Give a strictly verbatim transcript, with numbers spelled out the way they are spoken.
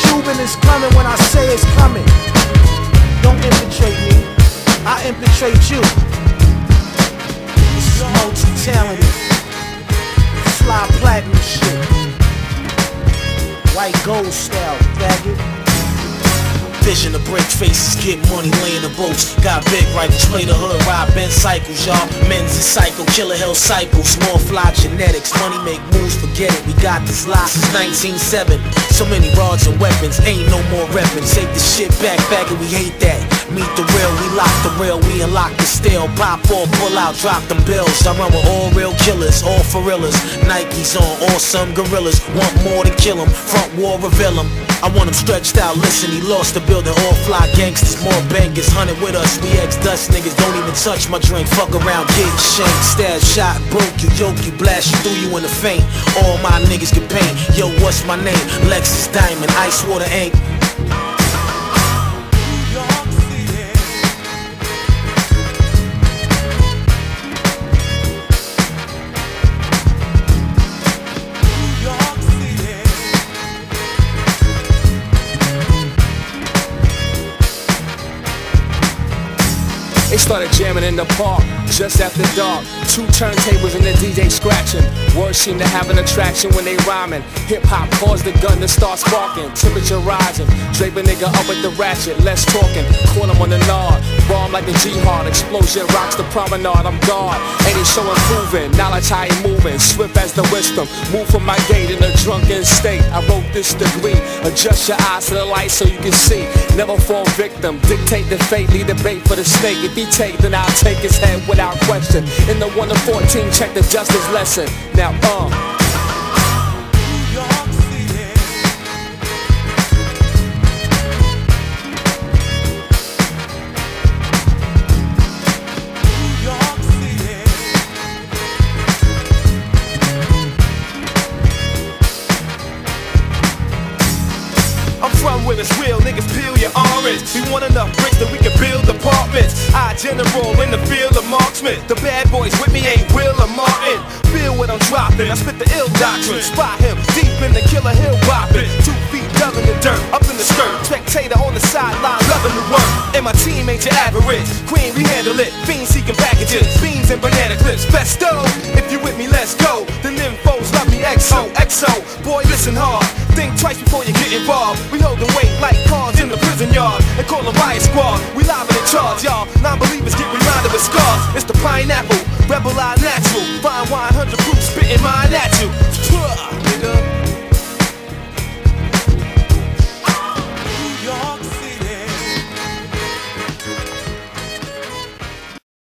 Cuban is coming when I say it's coming. Don't infiltrate me, I infiltrate you. This is multi-talented, fly platinum shit, white gold style, faggot. Vision of break faces, get money, laying the boats. Got big rifles, play the hood, ride Ben cycles, y'all. Men's is psycho, killer hell cycle. Small fly genetics, money make moves, forget it. We got this lot since nineteen oh seven. So many rods and weapons, ain't no more reppin'. Take the shit back, faggot, we hate that. Meet the real, we lock the rail, we unlock the steel. Pop or pull out, drop them bills. I run with all real killers, all for realers. Nikes on, awesome gorillas. Want more to kill them, front wall reveal them. I want him stretched out, listen, he lost the building. All fly gangsters, more bangers, hunted with us. We ex-dust niggas, don't even touch my drink. Fuck around, get shanked, stab, shot, broke you, yoke you, blast you, threw you in the faint. All my niggas can paint. Yo, what's my name? Lexus Diamond, Ice Water Ink. They started jamming in the park, just after dark. Two turntables and the D J scratching. Words seem to have an attraction when they rhyming. Hip-hop caused the gun to start sparking. Temperature rising, drape a nigga up with the ratchet. Less talking, caught him on the nod. Bomb like a jihad, explosion rocks the promenade. I'm God, and it's so improving. Knowledge how he moving, swift as the wisdom. Move from my gate in a drunken state. I wrote this degree. Adjust your eyes to the light so you can see. Never fall victim, dictate the fate, lead the bait for the snake. If he take, then I'll take his head without question. In the one to fourteen, check the justice lesson. Now, uh I'm from where it's real, niggas peel your orange. We want enough bricks that we can build apartments. I general in the field of marksman. The bad boys with me ain't Will or Martin. Feel what I'm dropping, I spit the ill doctrine. Spot him deep in the Killer Hill bopping. Two feet dug in the dirt, up in the skirt. Spectator on the sideline, loving the work. And my team ain't your average. Queen, we handle it. Fiends seeking packages, beans and banana clips. Festo, if you with me, let's go. The nymphos love me, X O, X O. Boy, listen hard. Think twice before you get involved. We hold them weight like cars in the prison yard. And call them riot squad. We live and in charge, y'all. Non-believers get reminded with scars. It's the pineapple, rebel eye natural. Fine wine, hundred proof, spitting mine at you. Nigga.